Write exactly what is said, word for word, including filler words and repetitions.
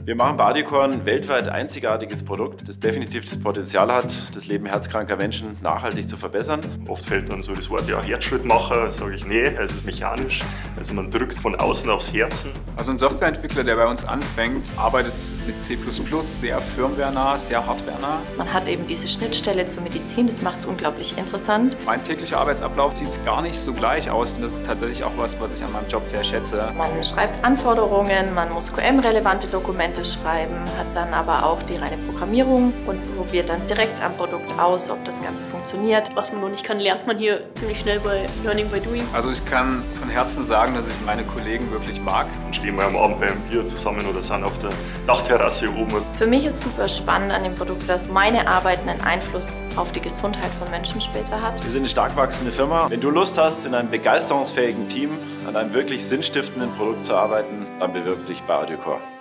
Wir machen bei Audicor ein weltweit einzigartiges Produkt, das definitiv das Potenzial hat, das Leben herzkranker Menschen nachhaltig zu verbessern. Oft fällt dann so das Wort, ja, Herzschrittmacher, sage ich, nee, es ist mechanisch. Also man drückt von außen aufs Herzen. Also ein Softwareentwickler, der bei uns anfängt, arbeitet mit C plus plus, sehr firmwarenah, sehr hardwarenah. Man hat eben diese Schnittstelle zur Medizin, das macht es unglaublich interessant. Mein täglicher Arbeitsablauf sieht gar nicht so gleich aus und das ist tatsächlich auch was, was ich an meinem Job sehr schätze. Man schreibt Anforderungen, man muss Q M-relevante Dokumente schreiben, hat dann aber auch die reine Programmierung und probiert dann direkt am Produkt aus, ob das Ganze funktioniert. Was man noch nicht kann, lernt man hier ziemlich schnell bei Learning by Doing. Also ich kann von Herzen sagen, dass ich meine Kollegen wirklich mag. Dann stehen wir am Abend beim Bier zusammen oder sind auf der Dachterrasse oben. Für mich ist super spannend an dem Produkt, dass meine Arbeit einen Einfluss auf die Gesundheit von Menschen später hat. Wir sind eine stark wachsende Firma. Wenn du Lust hast, in einem begeisterungsfähigen Team an einem wirklich sinnstiftenden Produkt zu arbeiten, dann bewirb dich bei Audicor.